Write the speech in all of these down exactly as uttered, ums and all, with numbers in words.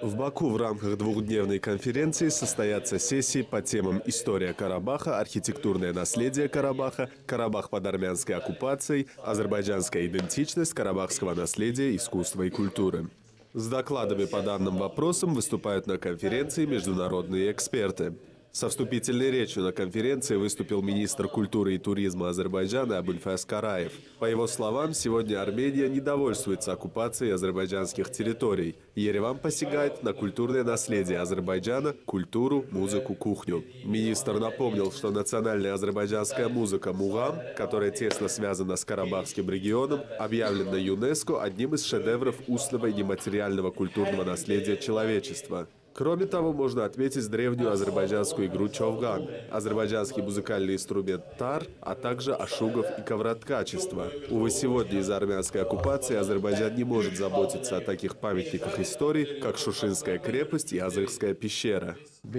В Баку в рамках двухдневной конференции состоятся сессии по темам «История Карабаха», «Архитектурное наследие Карабаха», «Карабах под армянской оккупацией», «Азербайджанская идентичность», «Карабахского наследия, искусства и культуры». С докладами по данным вопросам выступают на конференции международные эксперты. Со вступительной речью на конференции выступил министр культуры и туризма Азербайджана Абульфаз Караев. По его словам, сегодня Армения не довольствуется оккупацией азербайджанских территорий. Ереван посягает на культурное наследие Азербайджана, культуру, музыку, кухню. Министр напомнил, что национальная азербайджанская музыка «Мугам», которая тесно связана с Карабахским регионом, объявлена ЮНЕСКО одним из шедевров устного и нематериального культурного наследия человечества. Кроме того, можно отметить древнюю азербайджанскую игру «Човган», азербайджанский музыкальный инструмент «Тар», а также ашугов и ковроткачество. Увы, сегодня из-за армянской оккупации Азербайджан не может заботиться о таких памятниках истории, как Шушинская крепость и Азыхская пещера.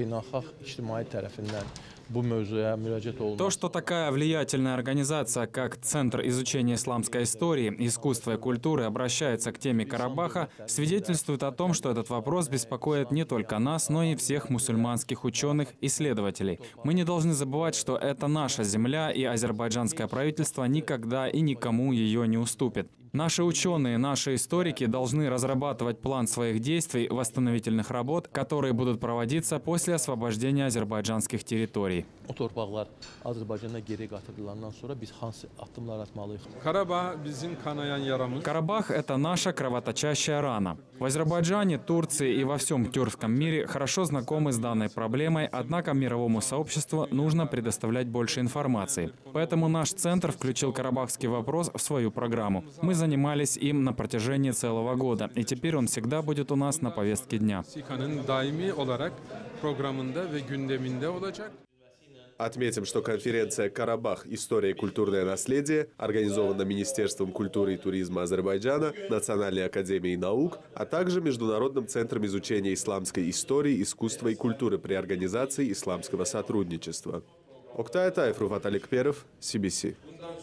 То, что такая влиятельная организация, как Центр изучения исламской истории, искусства и культуры обращается к теме Карабаха, свидетельствует о том, что этот вопрос беспокоит не только нас, но и всех мусульманских ученых, исследователей. Мы не должны забывать, что это наша земля, и азербайджанское правительство никогда и никому ее не уступит. Наши ученые, наши историки должны разрабатывать план своих действий, восстановительных работ, которые будут проводиться после освобождения азербайджанских территорий. Карабах – это наша кровоточащая рана. В Азербайджане, Турции и во всем тюркском мире хорошо знакомы с данной проблемой, однако мировому сообществу нужно предоставлять больше информации. Поэтому наш центр включил карабахский вопрос в свою программу. Мы занимались им на протяжении целого года, и теперь он всегда будет у нас на повестке дня. Отметим, что конференция «Карабах. История и культурное наследие» организована Министерством культуры и туризма Азербайджана, Национальной академией наук, а также Международным центром изучения исламской истории, искусства и культуры при Организации исламского сотрудничества. Октай Атаев, Руфат Аликперов, си би си.